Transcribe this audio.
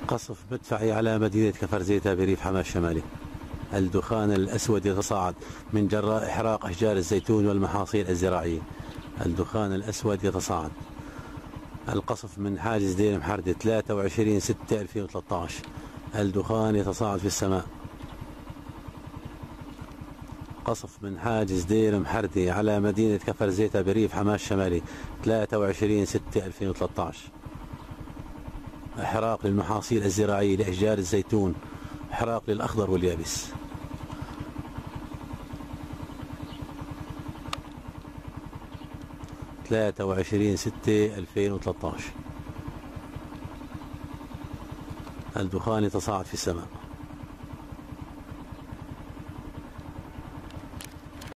قصف مدفعي على مدينة كفر زيتة بريف حماة الشمالي. الدخان الأسود يتصاعد من جراء إحراق أشجار الزيتون والمحاصيل الزراعية. الدخان الأسود يتصاعد. القصف من حاجز دير محردة 23/6/2013. الدخان يتصاعد في السماء. قصف من حاجز دير محردة على مدينة كفر زيتة بريف حماة الشمالي 23/6/2013. إحراق للمحاصيل الزراعية لأشجار الزيتون، إحراق للأخضر واليابس. 23/6/2013. الدخان يتصاعد في السماء.